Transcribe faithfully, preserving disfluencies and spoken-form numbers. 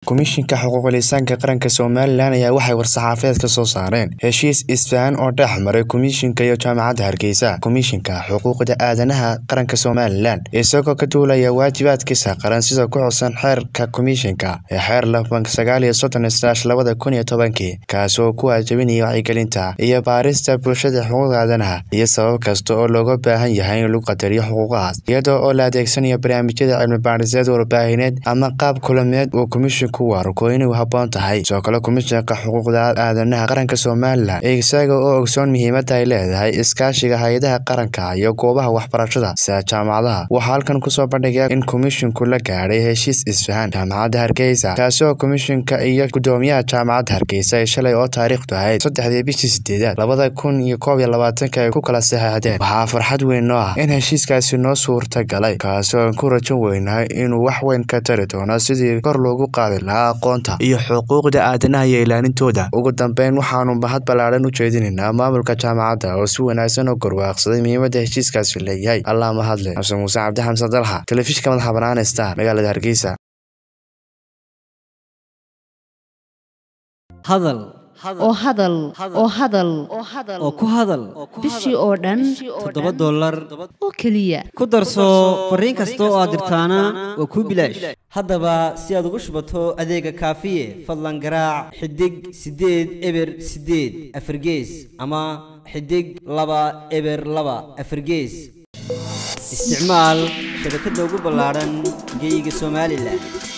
komishanka xuquuqal iinsaanka qaranka Soomaaliland ayaa waxay war-saxaafadeed ka soo saareen heshiis isfahan oo dhexmaray komishanka iyo jaamacada Hargaysa. Komishanka xuquuqda aadanaha qaranka Soomaaliland isagoo ka duulaya waajibaadkiisa qaran sida ku xusan xeerka komishanka ee xeer laba sagaal iyo soddon laba kun iyo toban kaas oo ku waajibinaya wacyigelinta iyo baarista bulshada xuquuqda aadanaha iyo sabab kasta oo looga baahan yahay in lagu qadariyo xuquuqahaas iyadoo oo la adeegsanayo barnaamijyada cilmi baariseed warbaahineed ama qaab kulameed oo komishanka warko inuu habboon tahay. Soo kale komishanka xuquuqda aadanaha qaranka Soomaaliland isaga oo ogsoon muhiimadda ay leedahay iskaashiga hay'adaha qaranka iyo goobaha waxbarashada sida jaamacadaha waxa halkan ku soo bandhigay in komishanku la gaaray heshiis isfahan jaamacada Hargaysa kaas oo komishanka iyo gudoomiyaha jaamacada Hargaysa ay shalay oo taariikhdu ahayd saddexdii bishii sideedaad laba kun iyo koob iyo labaatan ay ku kala saxeexdeen. Waxaa farxad weyn noo ah in heshiiskaasi noo suurta galay kaas oo ku rajo weynahay inuu wax weyn ka tari doono sidii kor loogu qaaday aqoonta iyo xuquuqda aadanaha iyo ilaalintooda. Ugu dambeyn waxaanu mahad ballaaran u jeedinaynaa maamulka jaamacada oo si wanaagsan u garwaaqsaday muhiimadda heshiiskaasi leeyahay. Allah mahadle. Xasan Muuse Cabdi Xamsan Dalha, telefishinka madaxa bannaan ee Star, magaalada Hargaysa. hadal oo hadal oo hadal oo ku hadal bishii oo dhan toddoba dollar oo kaliya ku darso fariin kasta oo aad dirtaana waa ku bilaash. haddaba si aad ugu shubato adeega kaafiye fadlan garaac xidig sideed eber sideed afargees ama xidig laba eber laba afargees. isticmaal shabakadda ugu ballaaran geyga Soomaaliland.